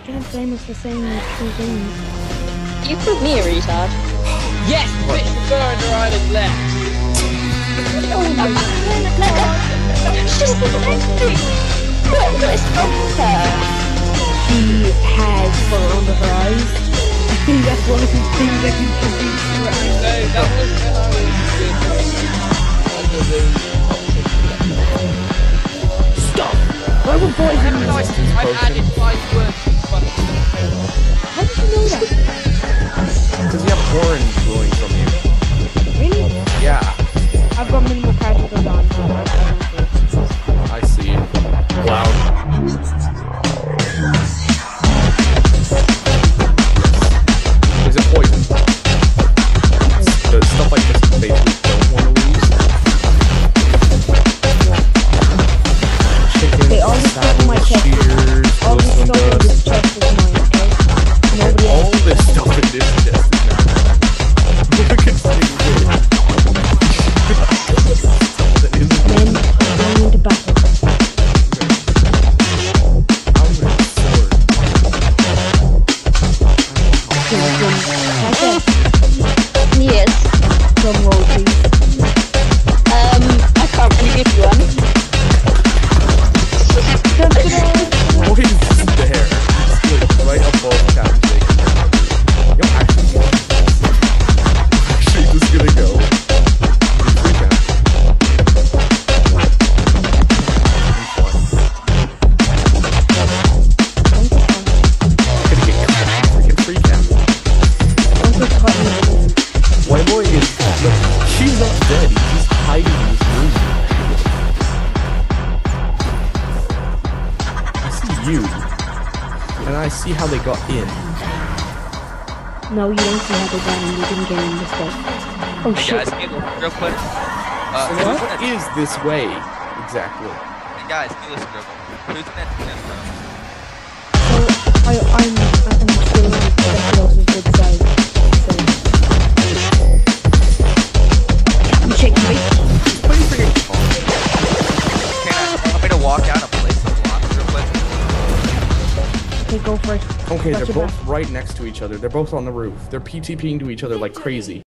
Can't blame us for saying these true things. You put me a retard. Yes, switch the bird right and left. Oh my god. She's pathetic. What is wrong with her? She has fur under her eyes. I think that's one of the things that contributes to her. No, that was when I was with Stop! Why would boys I've added 5 words to the fucking How did you know that? Because you have orange glowing from you. Really? Yeah, I've got minimal particles on, so I don't see it. I see. Wow. Is it poison? The stuff like this they don't want to lose. Chicken, Okay, all this stuff in my chest shears, all this stuff in this chest is mine, okay? Nobody all else. this stuff in this chest is now mine. Look at this thing here. That isn't Men going into battle. I'm gonna sword. Yes. Drum roll, please. I can't really give you one. What is there? Like right above Captain Jake. Yo, actually just gonna go. We can. Freaking free cam. White boy is. Look, she's not dead. He's just hiding in his room. I see you, and I see how they got in. No, you don't see how they got in. You didn't get in this way. Oh Hey shit. guys, can you listen real quick? What is this way exactly? Hey guys, can you listen real quick? Who's next to this room? So, I'm still on the closest good side. So. You check me. Pretty freaking calm. Can I want me to walk out and place some blocks real quick? Okay, go first. Okay, Watch they're your both right next to each other. They're both on the roof. They're PTPing to each other like crazy.